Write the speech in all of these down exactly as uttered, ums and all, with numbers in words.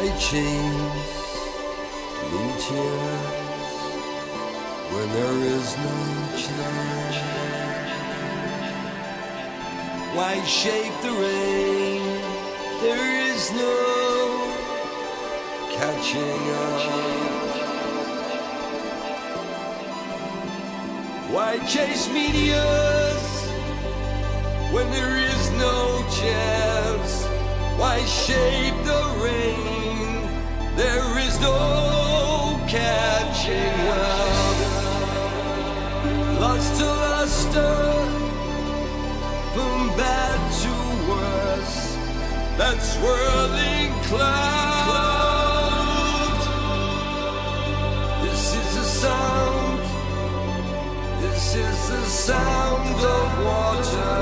White chains, blue tears, when there is no chance. Why shake the rain? There is no catching up. Why chase meteors when there is no chance? Why shape the rain? There is no catching up. Lost to luster, from bad to worse, that swirling cloud. This is the sound, this is the sound of water.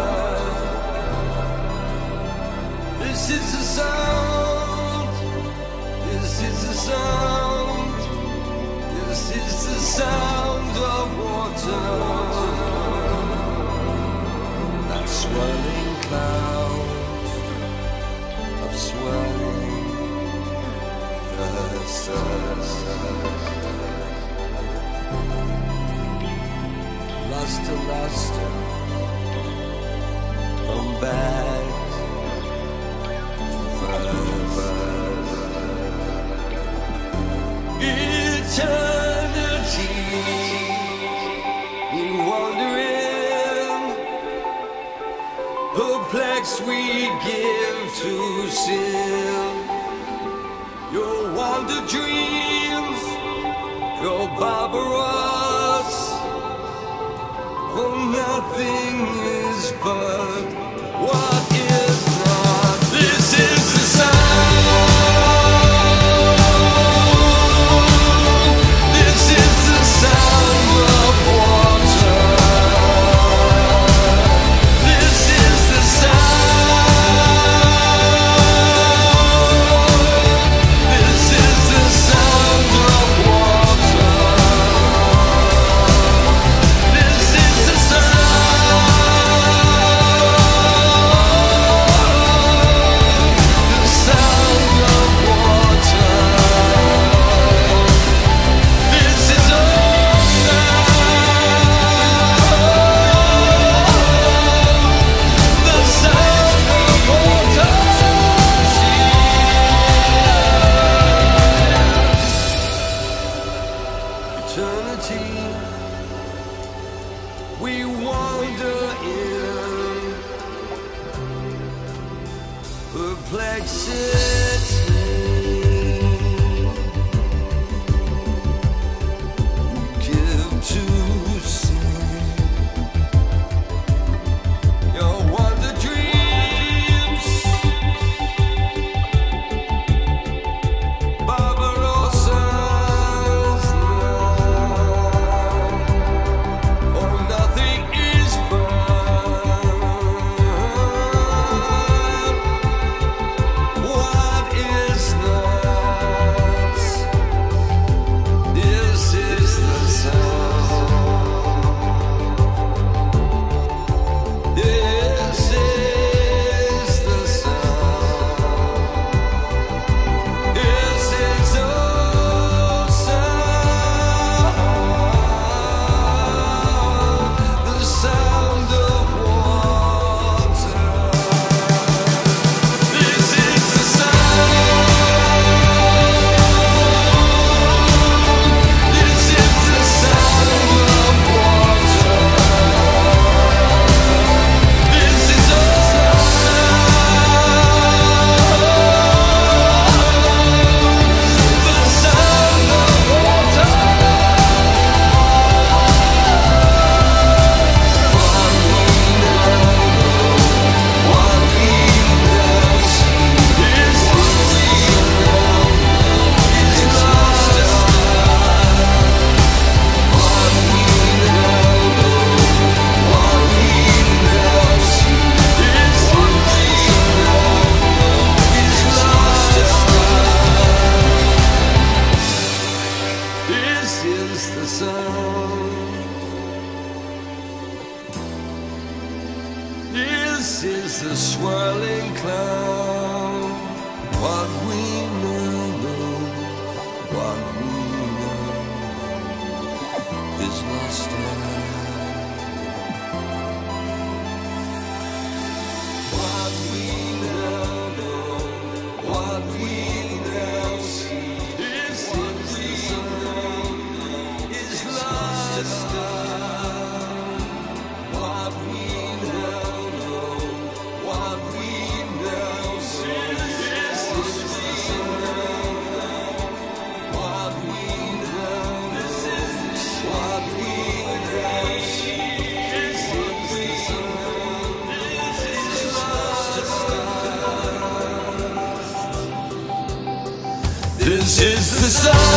This is the sound, this is the sound, this is the sound of water. That swirling cloud of swirling the sun. Luster, luster, from bad to first. Eternity, we wandering, perplexed we give to sin. Your wander dreams, your barbarous, oh, nothing is but what is not. This is the sound, this is the sound of water. This is the sound, this is the sound of water. This is the eternity, we wander in perplexity. Give to sin your wander dreams, Barbarossa's love, for nothing is but what is not. This is the sound, this is the sound, this is the sound, the sound of water. This is the sound, this is the sound of water. This is the sound of water. What we now see is lost. What we now know, what we now see is lost. This is the sound, this is the swirling cloud, what we know. This is the song